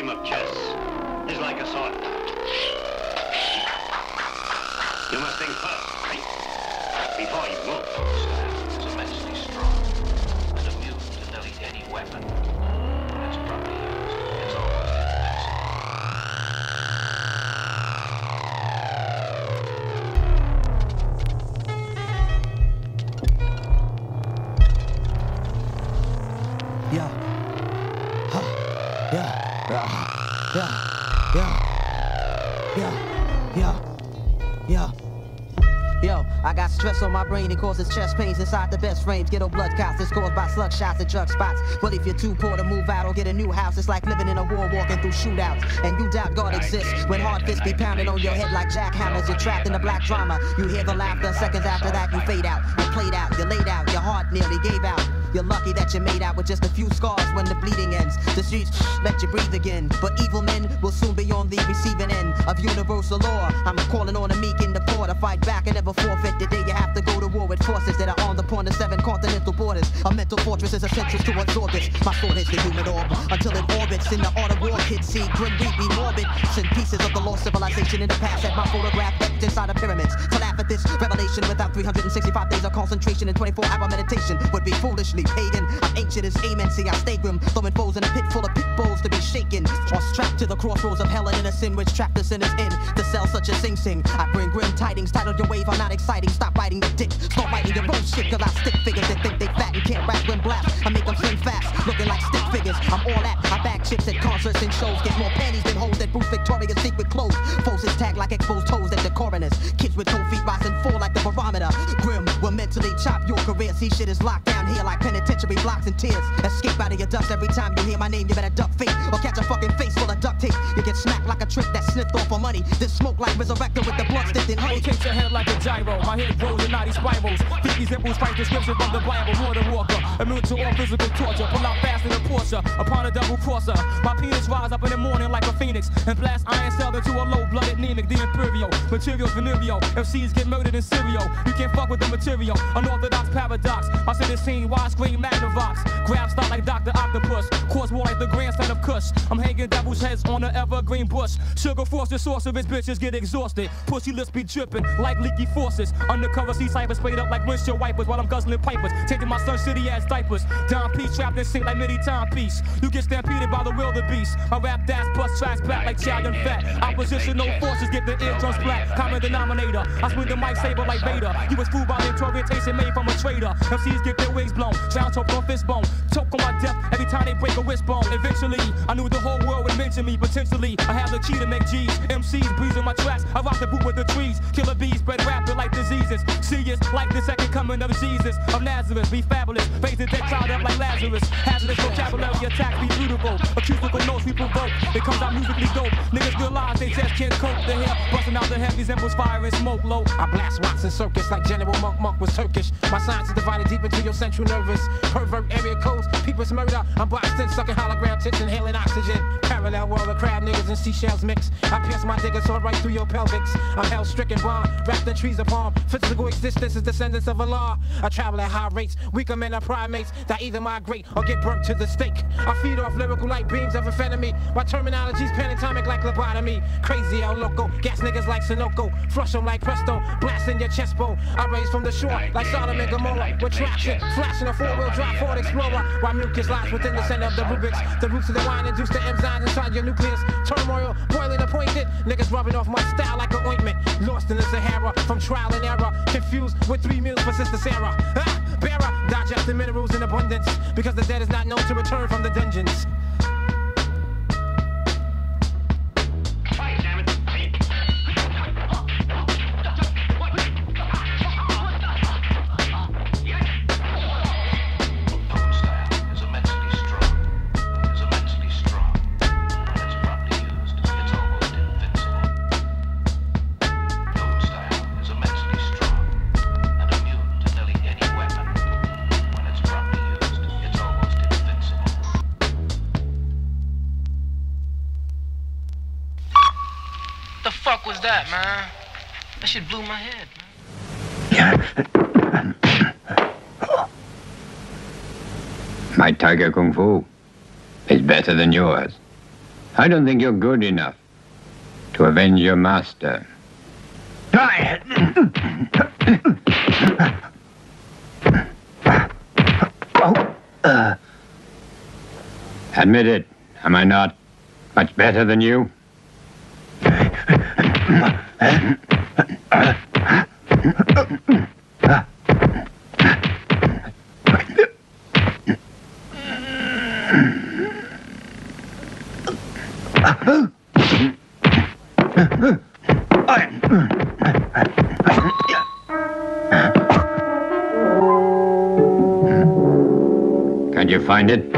game of chess is like a sword. You must think first, right? Before you move. It's immensely strong and immune to nearly any weapon. When it's properly used, it's almost invincible. Yeah. Huh. Yeah. Yeah. Yo, I got stress on my brain, it causes chest pains inside the best frames. Ghetto blood clots, it's caused by slug shots and drug spots. But if you're too poor to move out or get a new house, it's like living in a war, walking through shootouts. And you doubt God exists when hard fists be pounding on your head like jackhammers. You're trapped in a black drama. You hear the laughter, seconds after that you fade out. You played out, you laid out, your heart nearly gave out. You're lucky that you made out with just a few scars when the bleeding ends. The streets let you breathe again. But evil men will soon be on the receiving end of universal law. I'm calling on the meek and the poor to fight back and never forfeit. The day you have to go to war with forces that are on the point of 7 continental borders. A mental fortress is essential to absorb this. My sword is the human orb until it orbits in the art of war. Kids see grim, weepy, morbid. Send pieces of the lost civilization in the past at my photograph etched inside of pyramids. To laugh at this revelation without 365 days of concentration and 24-hour meditation would be foolishly pagan. I'm ancient as amen, see I stay grim, throwing foes in a pit full of pit bulls to be shaken, or strapped to the crossroads of hell and in a sin which trapped the sinners in to sell such a sing-sing. I bring grim tidings, titled your wave, I'm not exciting. Stop biting the dick, start biting your own shit, cause I stick figures that think they fat and can't rap when blast. I make them slim fast, looking like stick figures. I'm all that, I bag chips at concerts and shows, get more panties than hoes that boost Victoria's Secret clothes. Foes is tagged like exposed toes at the coroners. Kids with 2 feet rise and fall like the barometer. Grim will mentally chop your career. See shit is locked down here like penitentiary blocks and tears. Escape out of your dust every time you hear my name. You better duck fate or catch a fucking face full of duct tape. You get smacked like a trick that sniffed off for money. Then smoke like resurrector with the blood stiffed in honey. Rotate your head like a gyro. My head grows in naughty spirals. 50 symbols fight the scripture from the Bible. More than walker, immune to all physical torture. Pull out fast in a Porsche upon a double crosser. My penis rise up in the morning like a phoenix and blast iron cell into a low-blooded anemic. The imperial materials venereal. MCs get murdered in cereal. You can't fuck with the material. Unorthodox paradox. My city scene widescreen Magnavox. Grab start like Dr. Octopus. Cause war like the grandson of Kush. I'm hanging devil's heads on the evergreen bush. Sugar force the sorceress bitches get exhausted. Pussy lips be dripping like leaky faucets. Undercover sea ciphers sprayed up like windshield wipers while I'm guzzling pipers. Taking my son's shitty ass diapers. Don P trapped in sync like mini timepiece. You get stampeded by the wildebeest. My rap dash plus tracks back like child and fat. Oppositional forces get the eardrums black. Common denominator. I swing the mic saber like Vader. You was fooled by the orientation made from a traitor. MCs get their wigs blown. Drown choke on fist bone. Choke on my death every time they break a wishbone. Eventually, I knew the whole world would mention me. Potentially, I have the key to make G's. MCs breezing my tracks. I rock the boot with the trees. Killer bees spread rapid like diseases. See us like the second coming of Jesus of Nazareth. Be fabulous. Face the dead crowd up like Lazarus. Hazardous vocabulary attacks be beautiful. Acoustical notes we provoke. It comes out musically dope. Niggas realize they just can't cope. The hair busting out the head resembles fire and smoke low. I blast rocks in circus like General Monk was Turkish. My science is divided deep into your central nervous. Pervert area codes, people's murder. I'm boxed in, sucking hologram tits, inhaling oxygen. Parallel world of crab niggas and seashells mix. I pierce my digger sword right through your pelvics. I'm hell-stricken bomb, wrapped in trees of palm. Physical existence is descendants of Allah. I travel at high rates, weaker men are primates that either migrate or get burnt to the stake. I feed off lyrical light beams of amphetamine. My terminology's penatomic like lobotomy. Crazy El Loco, gas niggas like Sunoco. Flush them like Presto, blast in your chest bone. I raise from the shore like Sodom and Gomorrah. With traction, flashing a 4-wheel drive Ford Explorer. While mucus lies within the center of the Rubik's. The roots of the wine induce the enzymes inside your nucleus. Turmoil, boiling appointed. Niggas rubbing off my style like an ointment. Lost in the Sahara from trial and error. Confused with 3 meals for Sister Sarah. Bearer, digesting minerals in abundance. Because the dead is not known to return from the dungeons. that, man? That shit blew my head, man. My Tiger Kung Fu is better than yours. I don't think you're good enough to avenge your master. Admit it, am I not much better than you? Can't you find it?